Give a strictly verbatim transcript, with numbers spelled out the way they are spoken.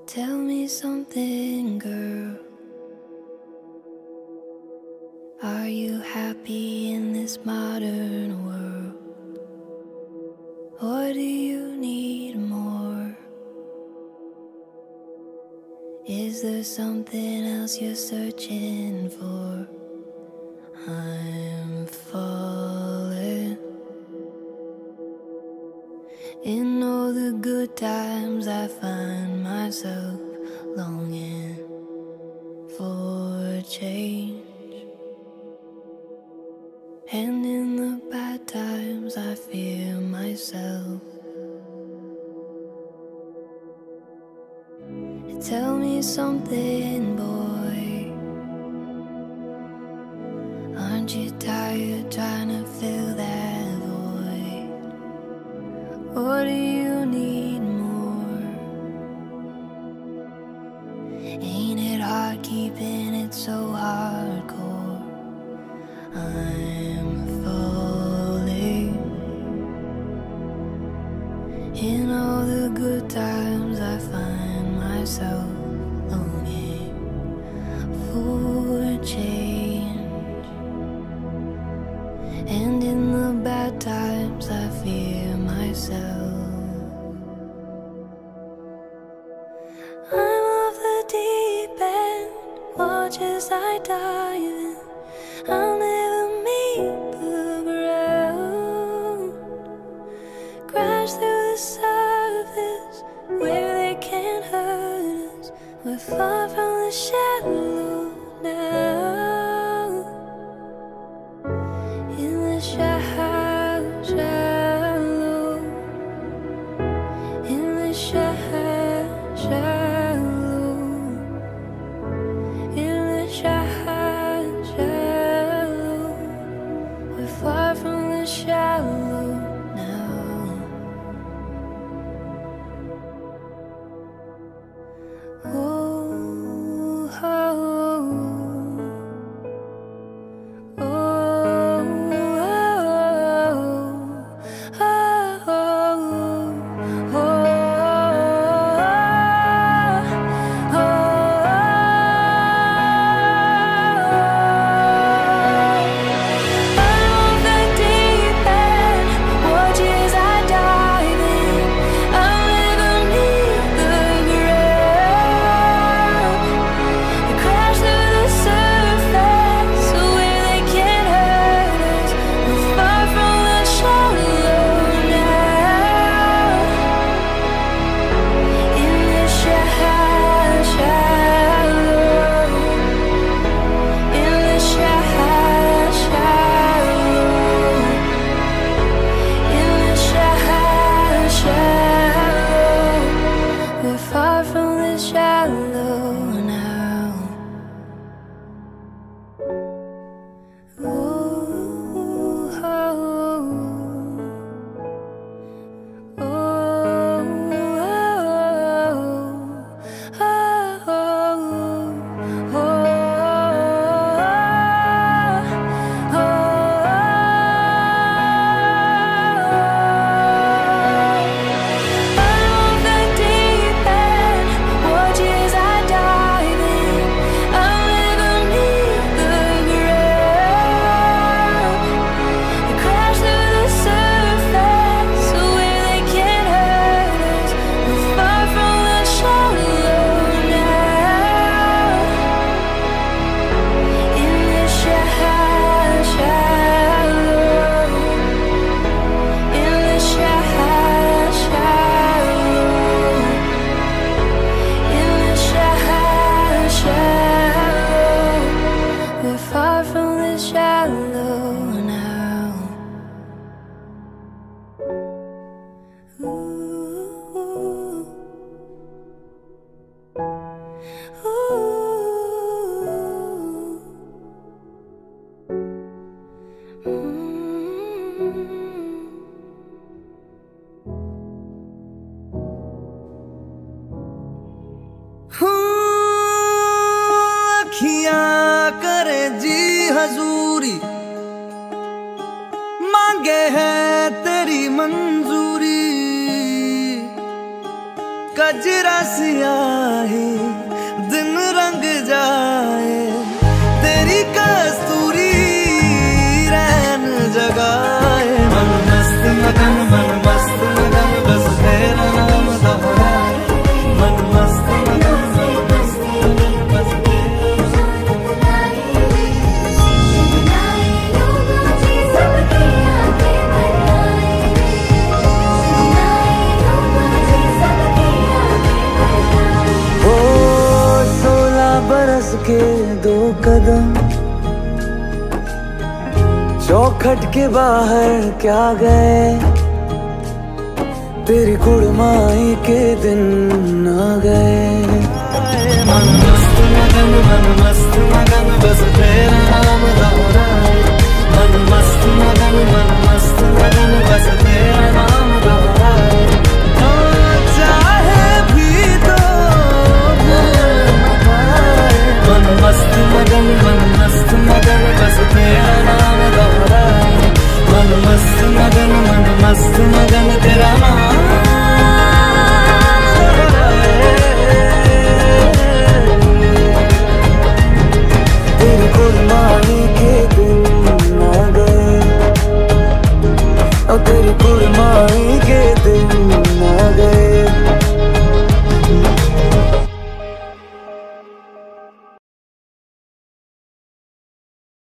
Tell me something, girl. Are you happy in this modern world? Or do you need more? Is there something else you're searching for? I'm falling. In all the good times I find myself longing for change. And in the bad times I fear myself. Tell me something, boy. Aren't you tired trying to fill that void? Or do you need more? Ain't it hard keeping it so hardcore? I'm falling. In all the good times I find myself longing for change. And in the bad times I fear myself. I'm off the deep end, watch as I dive in. I'll never meet the ground. Crash through the surface where they can't hurt us. We're far from the shallow now. In the shallow, shallow. In the shallow, shallow. In the shallow, shallow. We're far from the shallow now. Oh, oh, oh, हजूरी मांगे है तेरी मंजूरी। गजरा सियाही दिन रंग जाए, तेरी कस्तूरी रैन जगाए। मन मस्त मगन मन मस्त मगन बस तेरा नाम दोहराए। मन मस्त मगन मन मस्त मगन बस तेरा ओ सोलह बरस के दो कदम चौखट के बाहर क्या गए, तेरी कुड़माई के दिन आ गए। मन मस्त मगन मन मस्त मगन बस तेरा नाम दोहराए। मन मस्त मगन मन मस्त मगन बस तेरा नाम दोहराए। चाहे भी तो मन मस्त मगन मन मस्त मगन बस तेरा नाम दोहराए। मन मस्त मगन मन मस्त मगन तेरा नाम दोहराए। तेरी कुड़माई के दिन आ गए, और तेरी कुड़माई के दिन